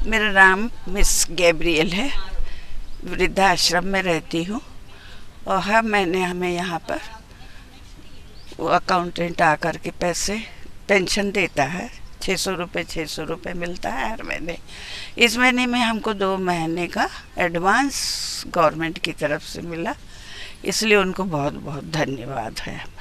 मेरा नाम miss Gabriel है, वृद्धाश्रम में रहती हूँ। और हमें यहाँ पर वो अकाउंटेंट आकर के पैसे पेंशन देता है, 600 रुपये मिलता है हर महीने। इस महीने में हमको 2 महीने का एडवांस गवर्नमेंट की तरफ से मिला, इसलिए उनको बहुत बहुत धन्यवाद है।